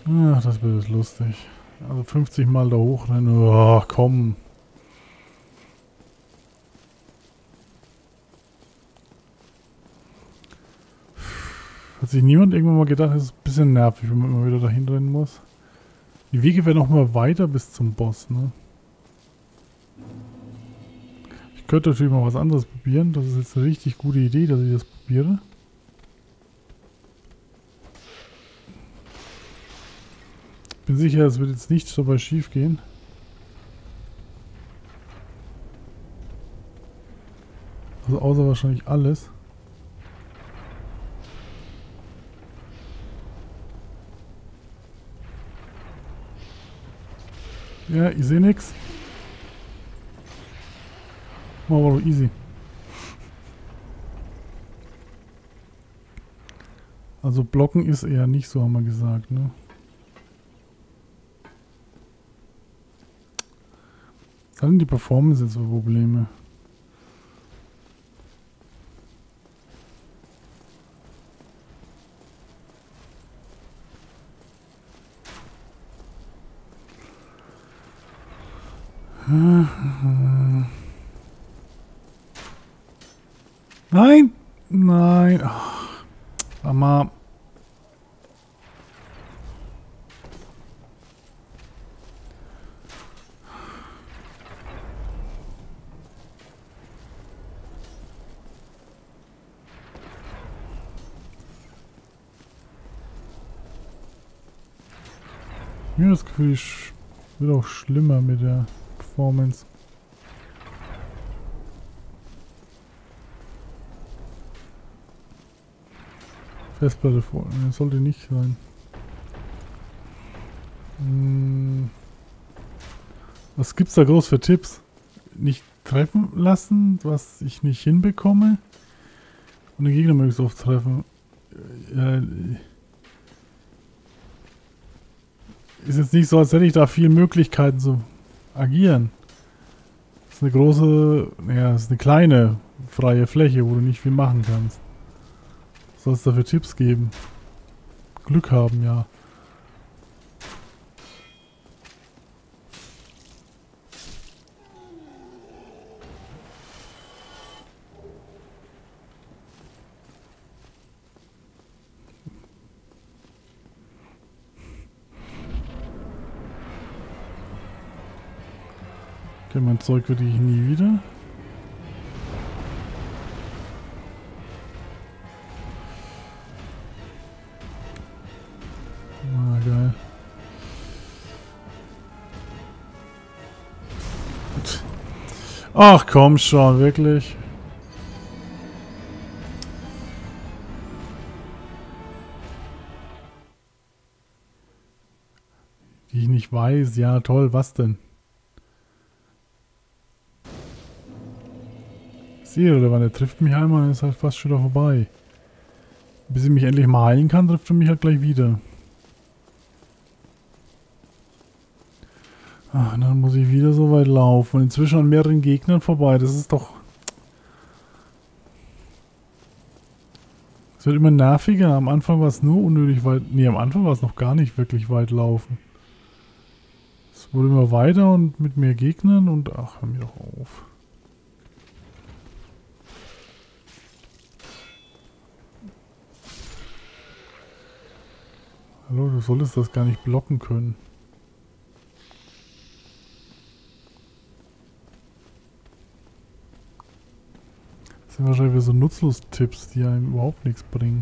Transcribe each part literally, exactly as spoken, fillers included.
Ach, das wird jetzt lustig. Also fünfzig Mal da hochrennen. Oh, komm. Hat sich niemand irgendwann mal gedacht, es ist ein bisschen nervig, wenn man immer wieder dahin rennen muss. Die Wege werden auch mal weiter bis zum Boss, ne? Ich könnte natürlich mal was anderes probieren. Das ist jetzt eine richtig gute Idee, dass ich das probiere. Bin sicher, es wird jetzt nichts dabei schief gehen. Also außer wahrscheinlich alles. Ja, ich sehe nix. Machen wir doch easy. Also blocken ist eher nicht so, haben wir gesagt, ne? Was haben die Performance jetzt für Probleme? Nein! Nein! Ach, Mama. Ich habe das Gefühl, es wird auch schlimmer mit der Performance. Festplatte vor. Das sollte nicht sein. Hm. Was gibt's da groß für Tipps? Nicht treffen lassen, was ich nicht hinbekomme. Und den Gegner möglichst oft treffen. Ja, ist jetzt nicht so, als hätte ich da viele Möglichkeiten zu agieren. Das ist eine große, naja, das ist eine kleine freie Fläche, wo du nicht viel machen kannst. Was soll es da für Tipps geben? Glück haben, ja. Okay, mein Zeug würde ich nie wieder. Ah, geil. Ach komm schon, wirklich. Die ich nicht weiß, ja toll, was denn? Irrelevant, er trifft mich einmal und ist halt fast schon wieder vorbei. Bis ich mich endlich mal heilen kann, trifft er mich halt gleich wieder. Ach, dann muss ich wieder so weit laufen und inzwischen an mehreren Gegnern vorbei. Das ist doch... Es wird immer nerviger. Am Anfang war es nur unnötig weit... Nee, am Anfang war es noch gar nicht wirklich weit laufen. Es wurde immer weiter und mit mehr Gegnern und... Ach, hör mir doch auf. Hallo, du solltest das gar nicht blocken können. Das sind wahrscheinlich wieder so Nutzlos-Tipps, die einem überhaupt nichts bringen.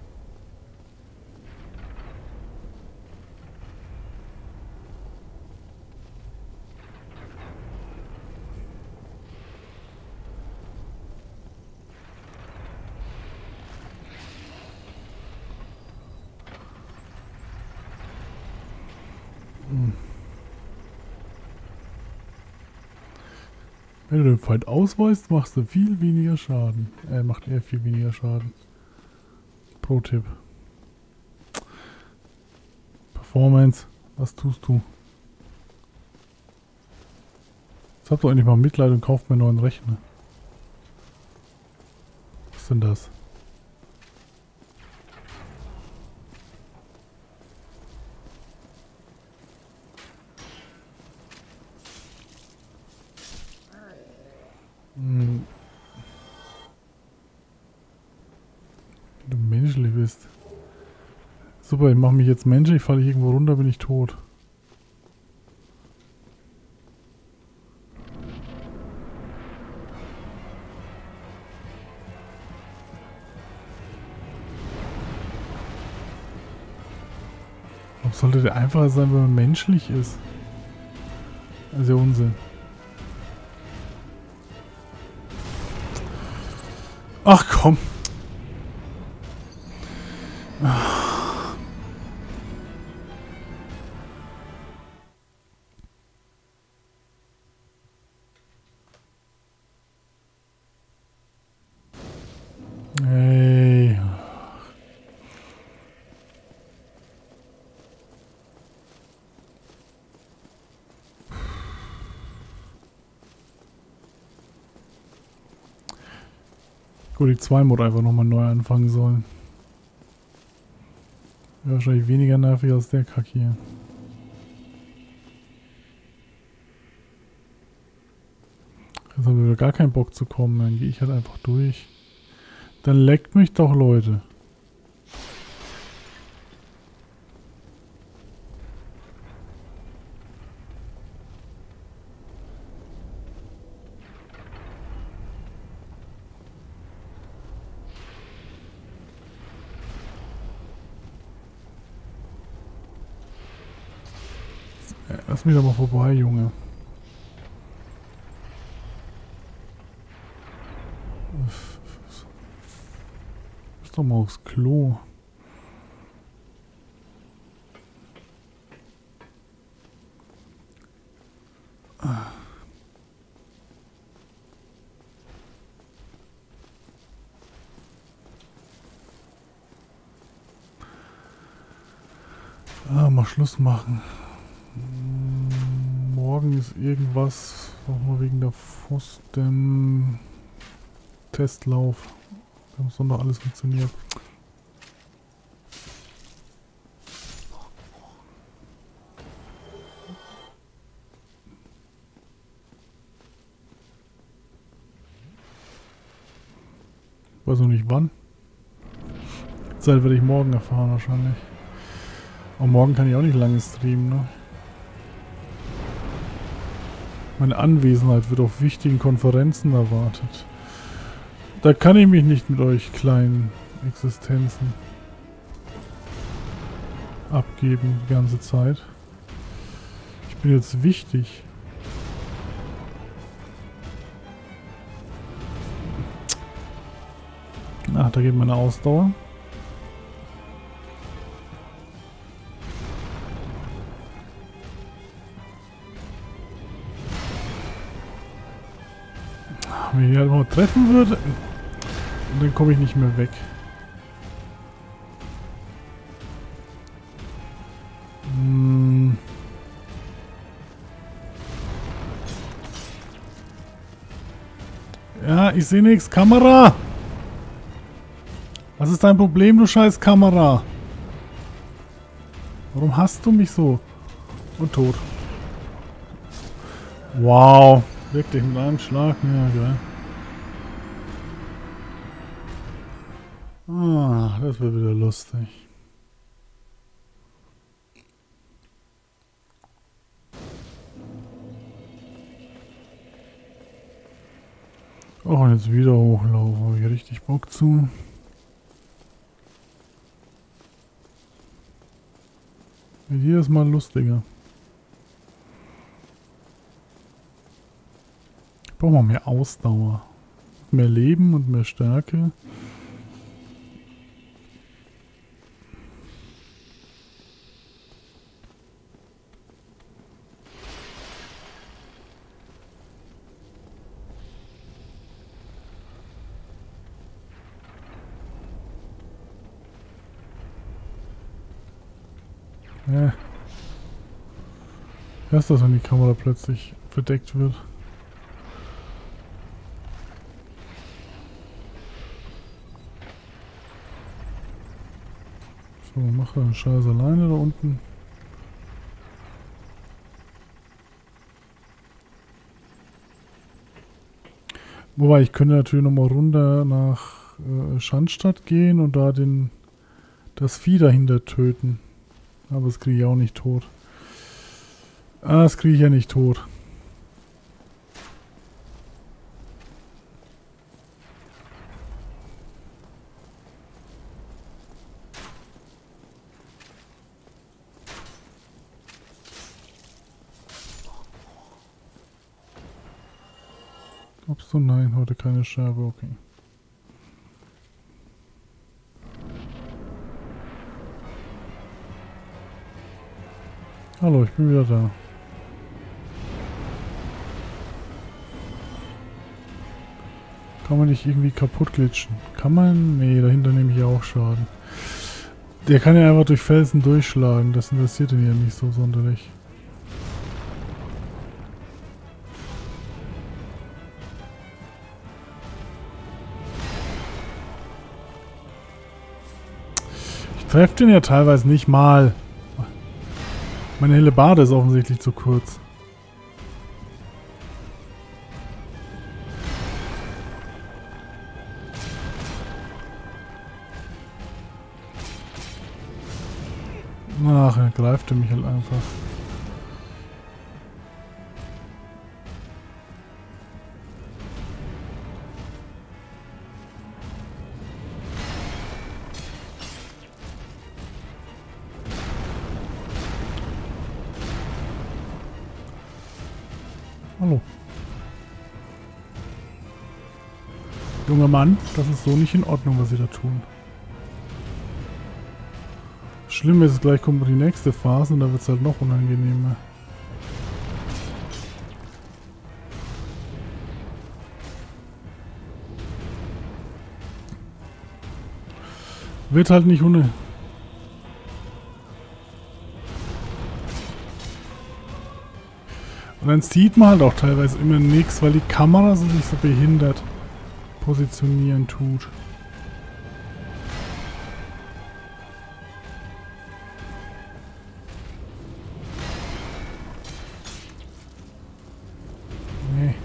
Wenn du den Feind ausweist, machst du viel weniger Schaden. Er macht eher viel weniger Schaden. Pro-Tipp. Performance. Was tust du? Jetzt habt ihr endlich mal Mitleid und kauft mir einen neuen Rechner. Was ist denn das? menschlich bist. Super, ich mache mich jetzt menschlich, falle ich irgendwo runter, bin ich tot. Warum sollte der einfacher sein, wenn man menschlich ist? Das ist ja Unsinn. Ach komm. Hey. Gut, die zwei Mod einfach nochmal neu anfangen sollen. Wäre wahrscheinlich weniger nervig als der Kack hier. Jetzt haben wir gar keinen Bock zu kommen, dann gehe ich halt einfach durch. Dann leckt mich doch, Leute. Ja, lass mich doch mal vorbei, Junge. Doch mal aufs Klo. Ah. Ah, mal Schluss machen. Morgen ist irgendwas, auch mal wegen der Pfosten Testlauf. Da muss doch noch alles funktioniert. Ich weiß noch nicht wann. Die Zeit werde ich morgen erfahren wahrscheinlich. Aber morgen kann ich auch nicht lange streamen, ne? Meine Anwesenheit wird auf wichtigen Konferenzen erwartet. Da kann ich mich nicht mit euch kleinen Existenzen abgeben die ganze Zeit. Ich bin jetzt wichtig. Ach, da geht meine Ausdauer. Wenn ich hier halt mal treffen würde, dann komme ich nicht mehr weg. Hm. Ja, ich sehe nichts. Kamera! Was ist dein Problem, du scheiß Kamera? Warum hast du mich so? Und tot. Wow. Wirklich mit einem Schlag? Ja, geil. Ah, das wird wieder lustig. Oh, und jetzt wieder hochlaufen. Habe ich richtig Bock zu. Wird jedes Mal lustiger. Ich brauche mal mehr Ausdauer. Mehr Leben und mehr Stärke. Ja. Wer ist das, wenn die Kamera plötzlich verdeckt wird? So, mache einen Scheiß alleine da unten. Wobei, ich könnte natürlich nochmal runter nach äh, Schandstadt gehen und da den das Vieh dahinter töten. Aber das kriege ich auch nicht tot. Ah, das kriege ich ja nicht tot. Glaubst du? Nein, heute keine Scherbe, okay. Hallo, ich bin wieder da. Kann man nicht irgendwie kaputt glitschen? Kann man? Nee, dahinter nehme ich ja auch Schaden. Der kann ja einfach durch Felsen durchschlagen. Das interessiert ihn ja nicht so sonderlich. Ich treffe den ja teilweise nicht mal. Meine Hellebarde ist offensichtlich zu kurz. Ach, er greift mich halt einfach. Hallo. Junger Mann, das ist so nicht in Ordnung, was Sie da tun. Schlimm ist, gleich kommt die nächste Phase und da wird es halt noch unangenehmer. Wird halt nicht ohne. Und dann sieht man halt auch teilweise immer nichts, weil die Kamera sich so behindert positionieren tut. Nee.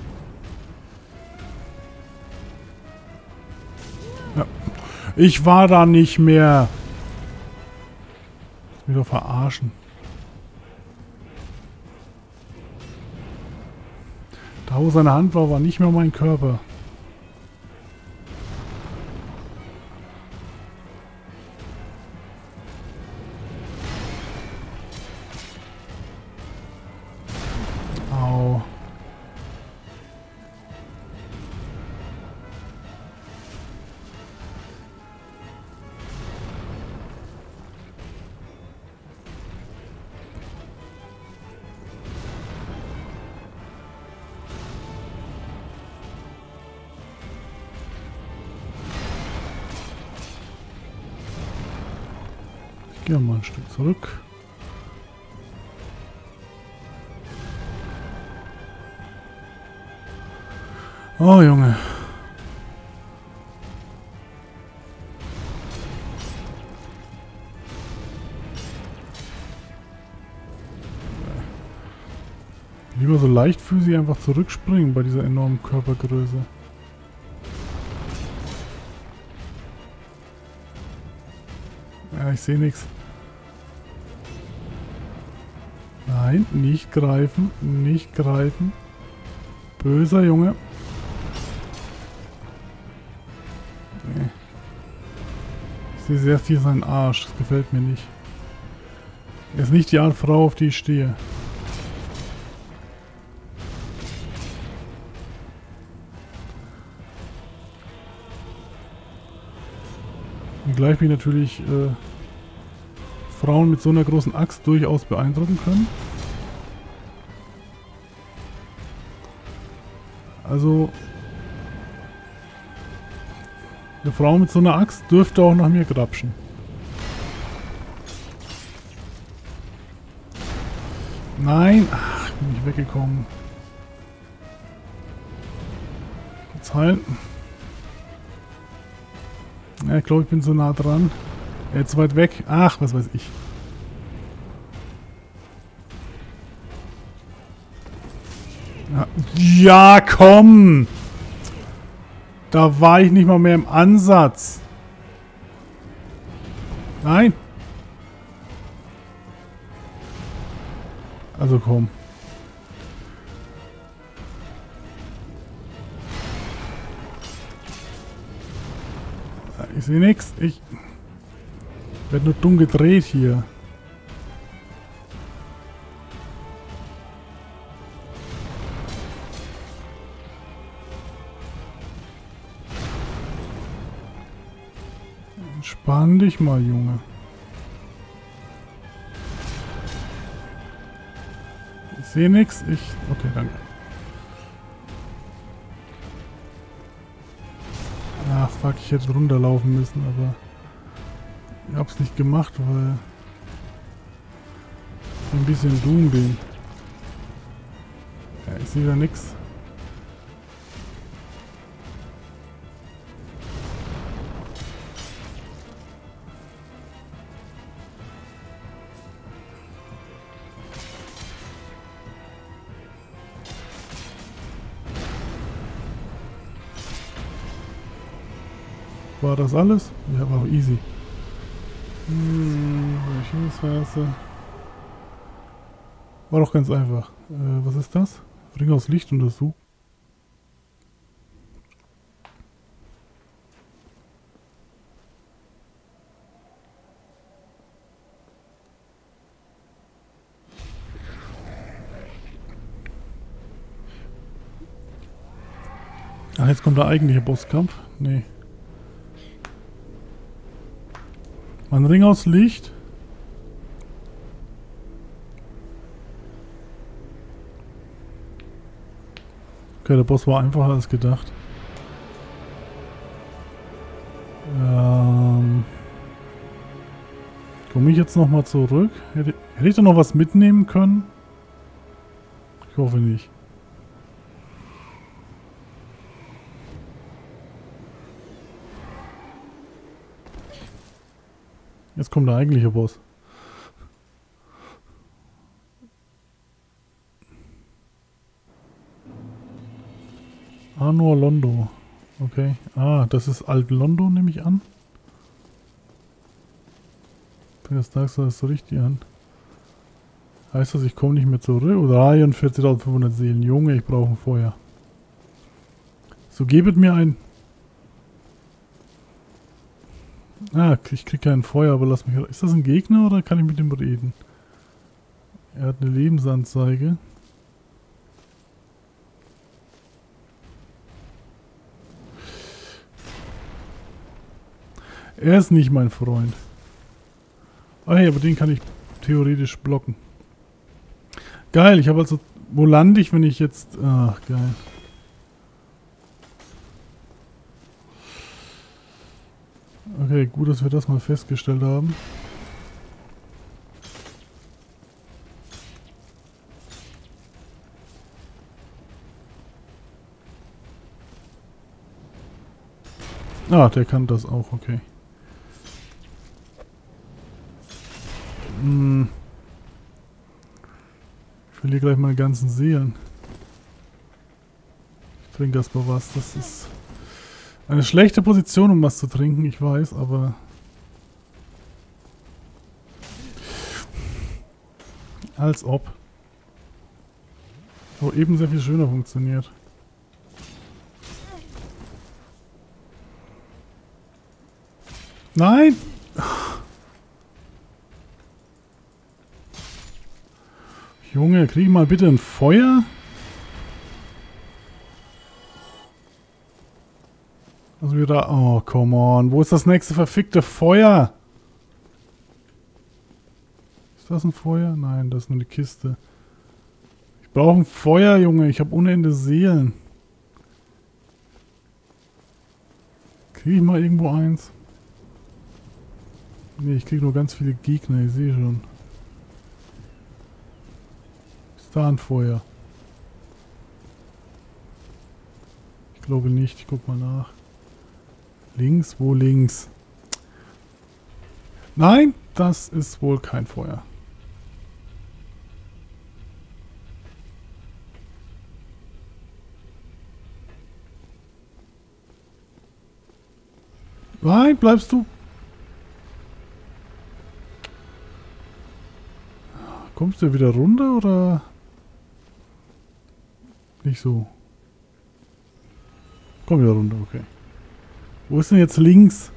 Ja. Ich war da nicht mehr. Ich will mich doch verarschen. Da wo seine Hand war, war nicht mehr mein Körper. Au. Gehen wir mal ein Stück zurück. Oh, Junge. Lieber so leichtfüßig einfach zurückspringen bei dieser enormen Körpergröße. Ja, ich sehe nichts. Nein, nicht greifen, nicht greifen. Böser Junge. Nee. Ich sehe sehr viel seinen Arsch, das gefällt mir nicht. Er ist nicht die Art Frau, auf die ich stehe. Und gleich bin ich natürlich äh, Frauen mit so einer großen Axt durchaus beeindrucken können. Also eine Frau mit so einer Axt dürfte auch nach mir grapschen. Nein! Ach, bin ich weggekommen. Jetzt heilen. Ja, ich glaube, ich bin so nah dran. Jetzt weit weg. Ach, was weiß ich. Ja, ja, komm! Da war ich nicht mal mehr im Ansatz. Nein! Also komm. Ich sehe nichts. Ich werde nur dumm gedreht hier. Entspann dich mal, Junge. Ich sehe nichts. Ich... Okay, danke. Ah, fuck, ich hätte runterlaufen müssen, aber... Ich hab's nicht gemacht, weil... ich ein bisschen dumm bin. Ja, ich sehe da nichts. War das alles? Ja, war auch easy. Hm, Maschinenphase. War doch ganz einfach. Äh, was ist das? Ring aus Licht untersuchen. Ach, jetzt kommt der eigentliche Bosskampf. Nee. Mein Ring aus Licht. Okay, der Boss war einfacher als gedacht. Ähm. Komme ich jetzt nochmal zurück? Hätte, hätte ich da noch was mitnehmen können? Ich hoffe nicht. Jetzt kommt der eigentliche Boss. Anor Londo. Okay. Ah, das ist Alt Londo, nehme ich an. Das sagst du das so richtig an. Heißt das, ich komme nicht mehr zurück? Oder vierundvierzigtausendfünfhundert Seelen. Junge, ich brauche ein Feuer. So, gebet mir ein... Ah, ich krieg kein Feuer, aber lass mich... Ist das ein Gegner oder kann ich mit dem reden? Er hat eine Lebensanzeige. Er ist nicht mein Freund. Ah hey, aber den kann ich theoretisch blocken. Geil, ich habe also... Wo lande ich, wenn ich jetzt... Ach, geil. Okay, gut, dass wir das mal festgestellt haben. Ah, der kann das auch, okay. Hm. Ich verliere gleich meine ganzen Seelen. Ich trinke erstmal was, das ist... Eine schlechte Position, um was zu trinken, ich weiß, aber... Als ob. Oh, eben sehr viel schöner funktioniert. Nein! Junge, krieg ich mal bitte ein Feuer? Also wieder... Oh, come on. Wo ist das nächste verfickte Feuer? Ist das ein Feuer? Nein, das ist nur eine Kiste. Ich brauche ein Feuer, Junge. Ich habe unendliche Seelen. Kriege ich mal irgendwo eins? Ne, ich kriege nur ganz viele Gegner. Ich sehe schon. Ist da ein Feuer? Ich glaube nicht. Ich guck mal nach. Links? Wo links? Nein, das ist wohl kein Feuer. Nein, bleibst du? Kommst du wieder runter oder nicht so? Komm wieder runter, okay. Wo ist denn jetzt links?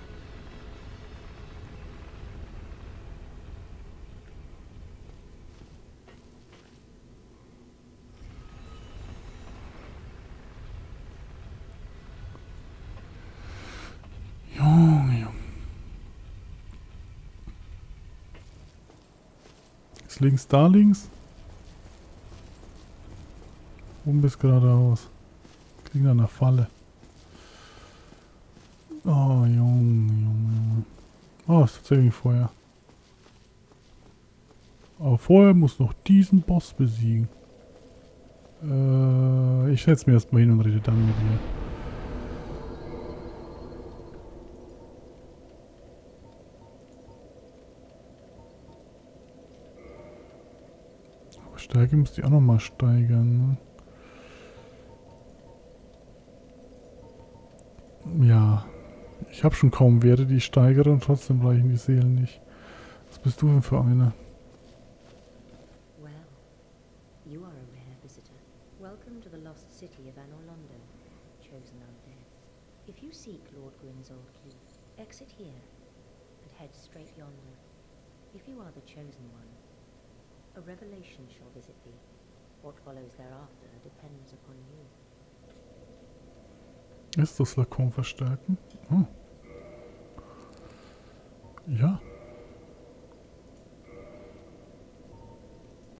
Junge, Junge. Ist links da links? Oben bis geradeaus. Klingt an der Falle. Oh, Junge, Junge, Junge. Oh, ist tatsächlich Feuer. Aber vorher muss noch diesen Boss besiegen. Äh, ich setze mir erstmal hin und rede dann mit ihr. Aber Stärke muss die auch nochmal steigern, ne? Ja. Ich habe schon kaum Werte, die ich steigere und trotzdem reichen die Seelen nicht. Was bist du denn für eine? Well, you are a rare visitor. Welcome to the lost city of Anor Londo, chosen undead. If you seek Lord Gwyn's old keep, exit here and head straight yonder. If you are the chosen one, a revelation shall visit thee. What follows thereafter depends upon you. Ist das Lacan verstärken? Oh. Ja.